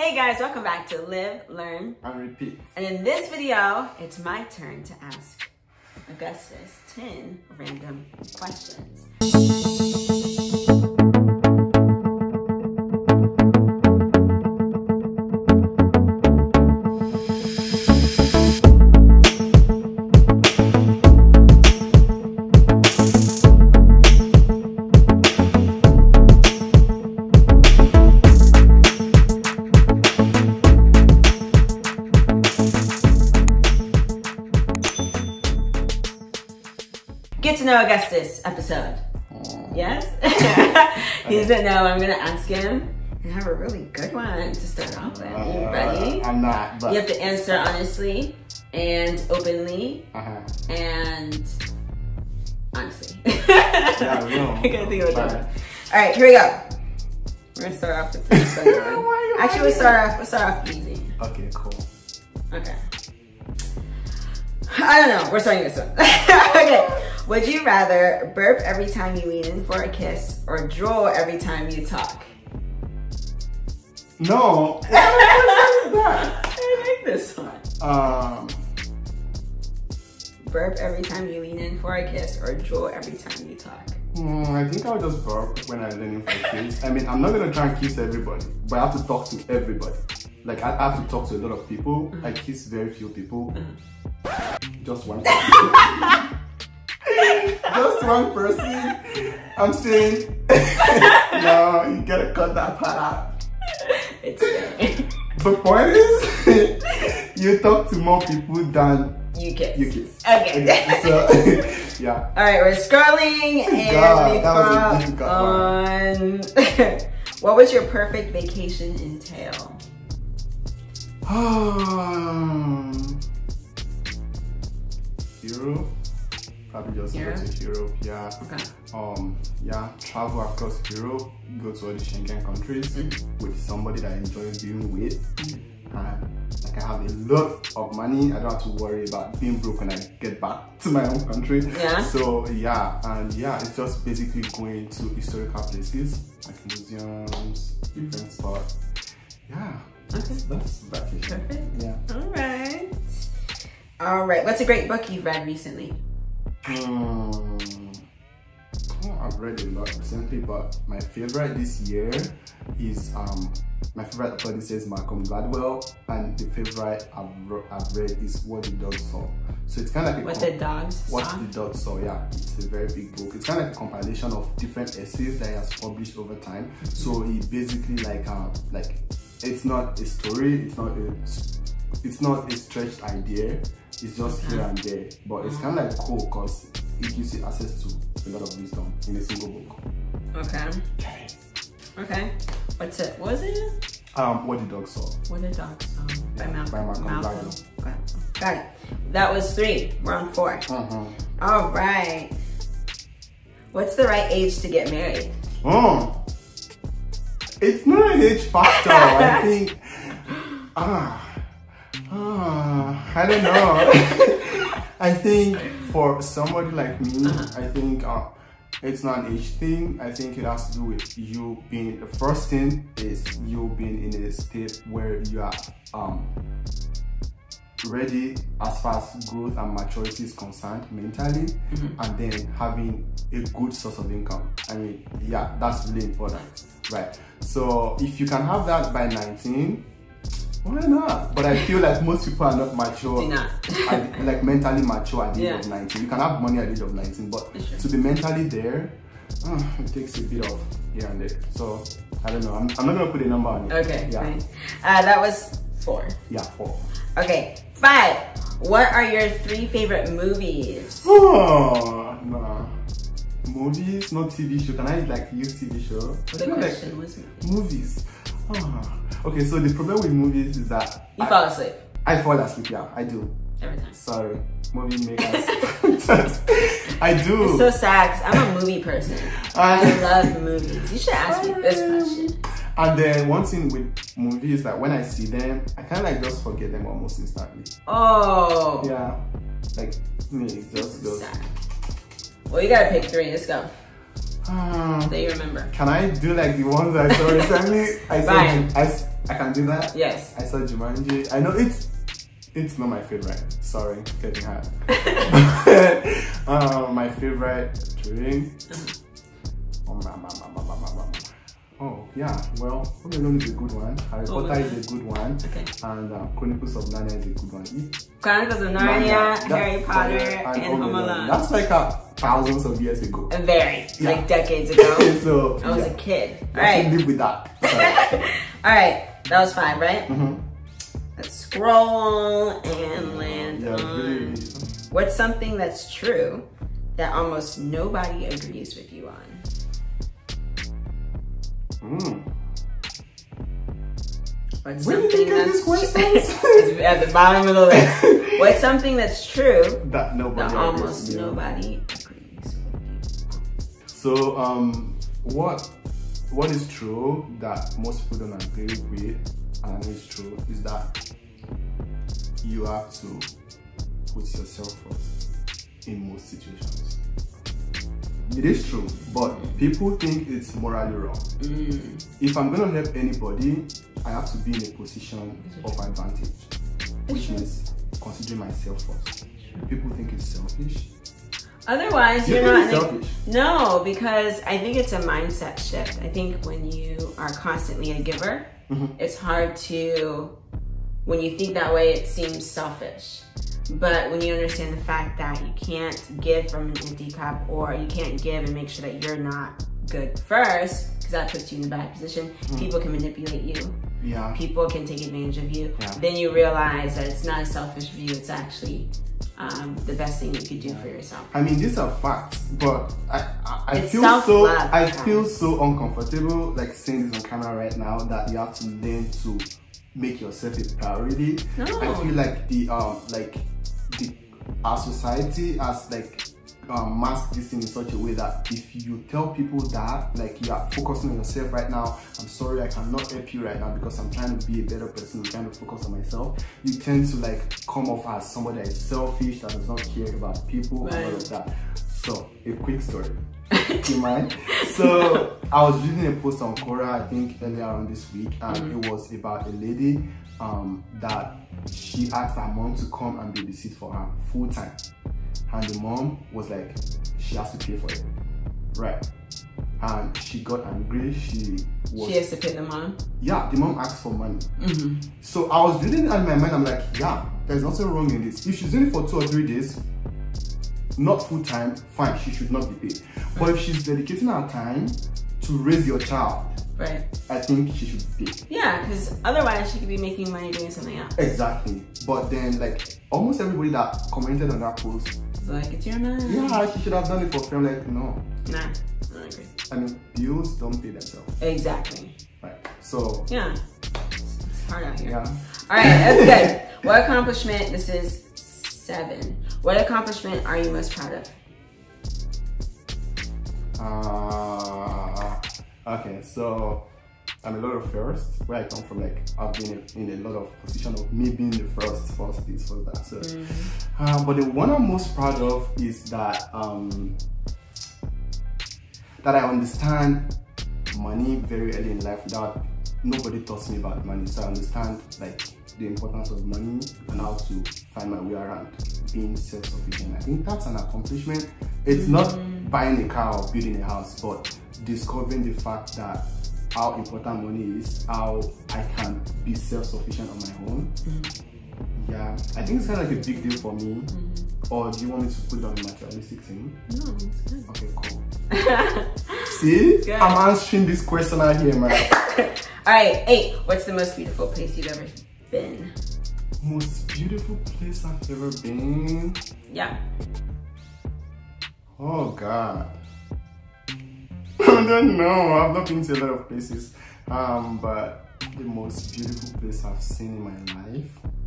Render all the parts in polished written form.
Hey guys, welcome back to Live, Learn, and Repeat. And in this video, it's my turn to ask Augustus 10 random questions. Get to know Augustus episode. Yes? He doesn't know. I'm going to ask him. I have a really good one to start off with. Are you ready? I'm not. But... You have to answer honestly and openly and honestly. Yeah, no. I gotta think about that. All right, here we go. We're gonna start off with this one. Actually, we'll start off easy. Okay, cool. Okay. I don't know. We're starting this one. Okay. Would you rather burp every time you lean in for a kiss or drool every time you talk? No. What is that? I like this one. Burp every time you lean in for a kiss or drool every time you talk? I think I'll just burp when I'm leaning for a kiss. I mean, I'm not going to try and kiss everybody, but I have to talk to everybody. Like, I have to talk to a lot of people. I kiss very few people. Just one person. Just one person. I'm saying, no, you gotta cut that part out. It's okay. The point is, you talk to more people than you kiss. Okay. So, yeah. All right, we're scrolling and we found on. What was your perfect vacation entail? Europe. Probably just go to Europe, yeah. Okay. Yeah, travel across Europe, go to all the Schengen countries with somebody that I enjoy being with. Like I have a lot of money, I don't have to worry about being broke when I get back to my home country. Yeah. So yeah, and yeah, it's just basically going to historical places, like museums, different spots. Yeah. Okay. That's vacation. Perfect. Yeah. All right. What's a great book you've read recently? I've read a lot recently, but my favorite this year is my favorite author is Malcolm Gladwell, and the favorite I've read is What the Dog Saw. So it's kind of like What the Dog Saw. Yeah, it's a very big book. It's kind of like a compilation of different essays that he has published over time. So he basically like it's not a story, it's not a stretched idea. It's just here and there, but it's kind of like cool because it gives you access to a lot of wisdom in a single book. Okay. What's it? What was it? What the Dog Saw. What the Dog Saw by Malcolm Gladwell. Got it. That was 3. We're on 4. All right. What's the right age to get married? It's not an age factor. I think. I don't know. I think for somebody like me, I think it's not an age thing. I think it has to do with you being, the first thing is you being in a state where you are ready as far as growth and maturity is concerned mentally, and then having a good source of income. I mean, yeah, that's really important, right? So if you can have that by 19, why not? But I feel like most people are not mature, like mentally mature at the age of 19. You can have money at the age of 19, but to be mentally there, it takes a bit of here and there. So I don't know. I'm not gonna put a number on it. Okay. Yeah. Fine. That was 4. Yeah, 4. Okay. 5. What are your 3 favorite movies? Oh no. Movies, not TV show. Can I like use TV show? The question was movies. Okay, so the problem with movies is that you fall asleep. I fall asleep, yeah, I do. Every time. Sorry, movie makers. I do. It's so sad because I'm a movie person. I love movies. You should ask me this question. And then one thing with movies is that when I see them, I kind of like just forget them almost instantly. Oh. Yeah. Like me, it just goes. Sad. Well, you gotta pick 3. Let's go. That you remember. Can I do like the ones I saw recently? I can do that? Yes. I saw Jumanji. I know it's not my favorite. Sorry, getting hard. My favorite drink. Oh yeah, well, Home Alone is a good one. Harry Potter is a good one. Okay. And Chronicles of Narnia is a good one. Chronicles of Narnia, Harry Potter, and Home Alone. That's like thousands of years ago. Very, like decades ago. So I was a kid. I Alright. can live with that. Alright, that was 5, right? Let's scroll and land on. Really. What's something that's true that almost nobody agrees with you on? What's Where did you get these questions? At the bottom of the list. What's something that's true that almost nobody agrees with you? So what is true that most people don't agree with, and I know it's true, is that you have to put yourself first in most situations. It is true, but people think it's morally wrong. If I'm gonna help anybody, I have to be in a position of advantage, which means considering myself first. People think it's selfish. Otherwise, you're not selfish. No, because I think it's a mindset shift. I think when you are constantly a giver, it's hard to, when you think that way, it seems selfish. But when you understand the fact that you can't give from an empty cup, or you can't give and make sure that you're not good first, because that puts you in a bad position, people can manipulate you. Yeah. People can take advantage of you. Yeah. Then you realize that it's not a selfish view, it's actually the best thing you could do for yourself. I mean, these are facts, but I feel so uncomfortable like saying this on camera right now, that you have to learn to make yourself a priority. No. I feel like our society has masked this thing in such a way that if you tell people that you are focusing on yourself right now, I'm sorry, I cannot help you right now because I'm trying to be a better person, I'm trying to focus on myself, you tend to come off as somebody that is selfish, that does not care about people, and all of that. So a quick story. Do you mind? So I was reading a post on Quora, I think earlier on this week, and it was about a lady that she asked her mom to come and babysit for her full time. And the mom was like, she has to pay for it. Right. And she got angry. She has to pay the mom? Yeah, the mom asked for money. So I was reading it in my mind, I'm like, yeah, there's nothing wrong in this. If she's doing it for 2 or 3 days, not full time, fine, she should not be paid. But if she's dedicating her time to raise your child, right, I think she should be paid. Yeah, because otherwise she could be making money doing something else. Exactly. But then almost everybody that commented on that post, it's your money. Yeah, she should have done it for free. I'm like, no. Nah, I don't agree. I mean, bills don't pay themselves. Exactly. Right. So. Yeah. It's hard out here. Yeah. Alright, that's good. What accomplishment, this is 7. What accomplishment are you most proud of? Okay, so I'm a lot of firsts. Where I come from, I've been in a lot of position of me being the first this, first that. So, but the one I'm most proud of is that that I understand money very early in life without nobody taught me about money. So I understand the importance of money and how to find my way around being self-sufficient. I think that's an accomplishment. It's not buying a car or building a house, but discovering the fact that how important money is, how I can be self-sufficient on my own. Yeah, I think it's kind of a big deal for me. Or do you want me to put down a materialistic thing? No, it's good. Okay, cool. See? Good. I'm answering this question out here, man. Alright, 8. What's the most beautiful place you've ever been? Most beautiful place I've ever been? Yeah. Oh, God. I don't know. I've not been to a lot of places. But the most beautiful place I've seen in my life,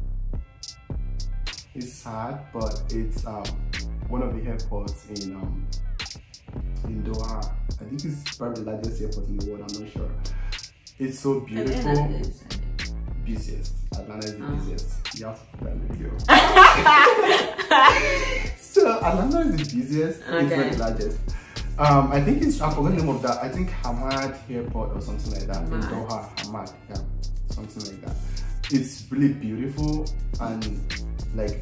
it's sad, but it's one of the airports in Doha. I think it's probably the largest airport in the world, I'm not sure. It's so beautiful. Busiest. Atlanta is the busiest. You have to put that in the video. So Atlanta is the busiest. Okay. It's not the largest. I think it's, I forgot the name of that. I think Hamad Airport or something like that in Doha. Hamad, yeah. something like that. It's really beautiful, and like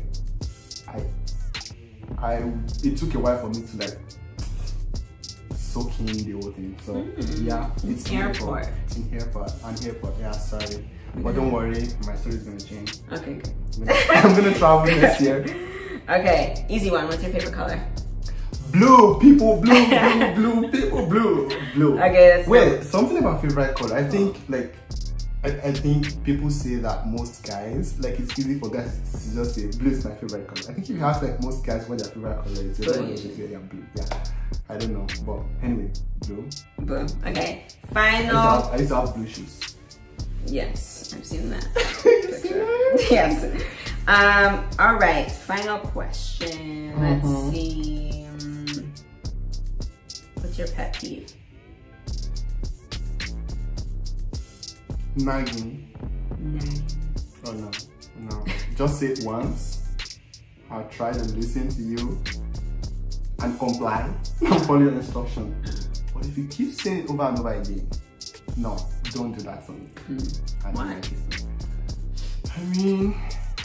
it took a while for me to like soak in the whole thing. So yeah, it's airport. It's in airport. Yeah, sorry, but don't worry, my story is gonna change. Okay, good. I'm gonna travel next year. Okay, easy one. What's your favorite color? Blue, people, blue, blue, people, blue. Okay, that's wait, something about favorite color. I think like I think people say that most guys, like it's easy for guys to just say blue is my favorite color. I think if you ask like most guys what their favorite color is, they don't say yeah, blue. Yeah, I don't know, but anyway, blue. Blue. Okay. Final. I used to have blue shoes. Yes, I've seen that. Yes. All right. Final question. Let's see. What's your pet peeve? Nagging. Oh no. Just say it once. I'll try to listen to you and comply and follow your instruction. But if you keep saying it over and over again, no, don't do that for me. I don't like it. I mean,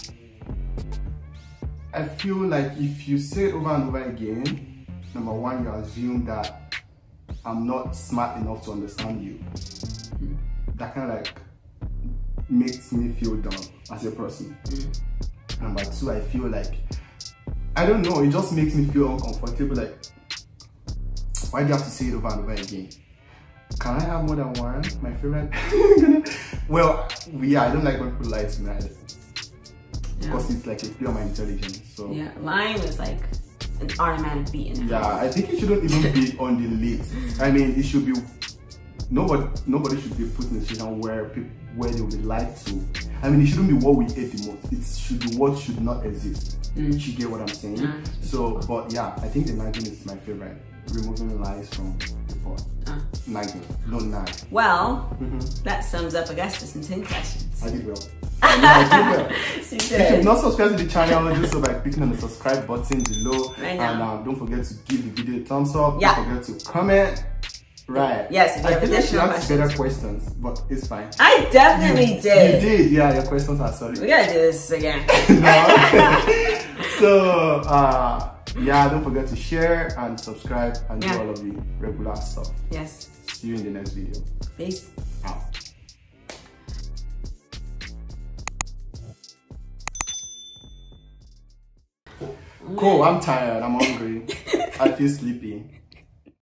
I feel like if you say it over and over again, number one, you assume that I'm not smart enough to understand you. That kind of like makes me feel dumb as a person. Number two, I feel like, I don't know, it just makes me feel uncomfortable. Like, why do you have to say it over and over again? Can I have more than one? My favorite? Well, yeah, I don't like when people lie to me either. Because it's like a play on my intelligence. So yeah, lying is like an automatic beat in the yeah, I think it shouldn't even be on the list. I mean, it should be, nobody should be put in a situation where they will be lied to. I mean, it shouldn't be what we hate the most. It should be what should not exist. You get what I'm saying? So, but yeah, I think the nagging is my favorite. Removing lies from people. Nagging, don't nag. Well, that sums up Augustus in 10 questions. I did well. I did well. If you've not subscribed to the channel, do so by clicking on the subscribe button below. Right now. And don't forget to give the video a thumbs up. Yeah. Don't forget to comment. Right. Yes, if you have additional questions. Better questions, but it's fine. I definitely did. You did, yeah, your questions are solid. We gotta do this again. So, yeah, don't forget to share and subscribe and do all of the regular stuff. Yes. See you in the next video. Peace. Out. Cool, I'm tired, I'm hungry. I feel sleepy.